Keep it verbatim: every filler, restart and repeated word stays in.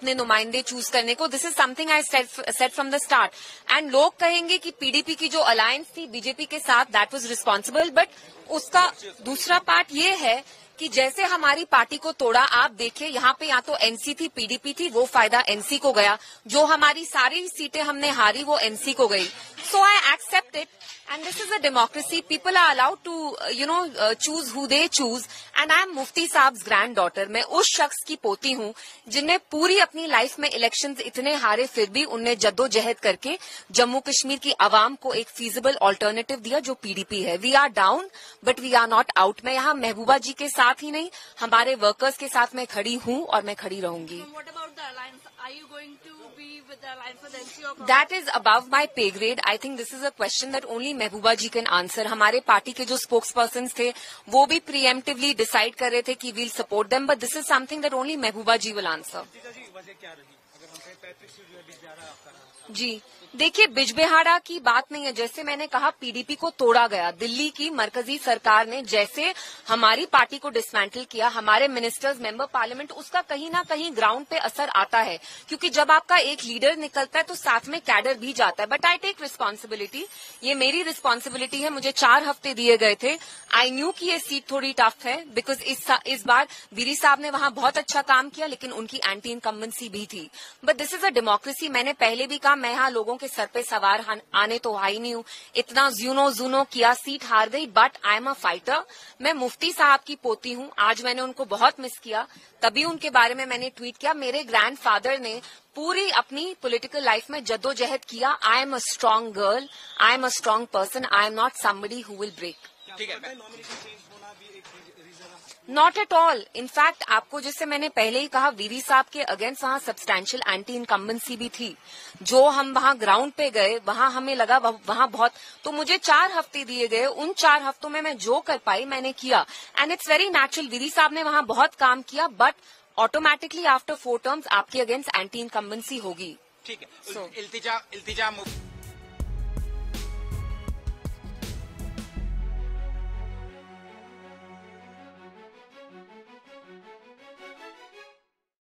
अपने नुमाइंदे चूज करने को. This is something I said from the start. And लोग कहेंगे कि पीडीपी की जो अलायंस थी बीजेपी के साथ, दैट वाज रिस्पॉन्सिबल. बट उसका दूसरा पार्ट ये है कि जैसे हमारी पार्टी को तोड़ा, आप देखिए यहाँ पे या तो एनसी थी, पीडीपी थी, वो फायदा एनसी को गया. जो हमारी सारी सीटें हमने हारी वो एनसी को गई. So I accept it and this is a democracy. People are allowed to you know choose who they choose. And I am Mufti Sahab grand daughter. मैं उस शख्स की पोती हूँ जिनने पूरी अपनी लाइफ में इलेक्शंस इतने हारे फिर भी उनने जद्दोजहद करके जम्मू कश्मीर की आवाम को एक फीजिबल ऑल्टरनेटिव दिया जो पीडीपी है. We are down but we are not out. मैं यहाँ महबूबा जी के साथ ही नहीं, हमारे वर्कर्स के साथ मैं खड़ी हूँ और मैं खड़ी रहूंगी. That is above my pay grade. I think this is a question that only Mehbooba ji can answer. हमारे पार्टी के जो स्पोक्स पर्सन थे वो भी प्रीएम्प्टिवली डिसाइड कर रहे थे कि we'll support them, but this is something that only Mehbooba ji will answer. जी देखिए, बिजबेहाड़ा की बात नहीं है. जैसे मैंने कहा, पीडीपी को तोड़ा गया. दिल्ली की मरकजी सरकार ने जैसे हमारी पार्टी को डिसमेंटल किया, हमारे मिनिस्टर्स, मेंबर पार्लियामेंट, उसका कहीं ना कहीं ग्राउंड पे असर आता है. क्योंकि जब आपका एक लीडर निकलता है तो साथ में कैडर भी जाता है. But I take responsibility. ये मेरी रिस्पॉन्सिबिलिटी है. मुझे चार हफ्ते दिए गए थे. आई न्यू कि ये सीट थोड़ी टफ है बिकॉज इस, इस बार वीरी साहब ने वहां बहुत अच्छा काम किया, लेकिन उनकी एंटी इनकम्बेंसी भी थी. But this is a democracy. मैंने पहले भी कहा, मैं यहाँ लोगों के सर पे सवार आने तो आई नहीं हूँ. इतना जूनो जूनो किया, सीट हार गई, but I am a fighter. मैं मुफ्ती साहब की पोती हूँ. आज मैंने उनको बहुत मिस किया, तभी उनके बारे में मैंने ट्वीट किया. मेरे ग्रैंडफादर ने पूरी अपनी पॉलिटिकल लाइफ में जद्दोजहद किया. I am a strong girl, I am a strong person, I am not somebody who will break. ठीक है, नॉट एट ऑल. इनफैक्ट आपको जैसे मैंने पहले ही कहा, वीवी साहब के अगेंस्ट वहां सब्सटैंशियल एंटी इनकम्बेंसी भी थी. जो हम वहां ग्राउंड पे गए, वहां हमें लगा वहां बहुत, तो मुझे चार हफ्ते दिए गए. उन चार हफ्तों में मैं जो कर पाई मैंने किया. And it's very natural. वीवी साहब ने वहां बहुत काम किया, but automatically after four terms आपके अगेंस्ट एंटी इनकम्बेंसी होगी. ठीक है. so, इल्तिजा इल्तिजा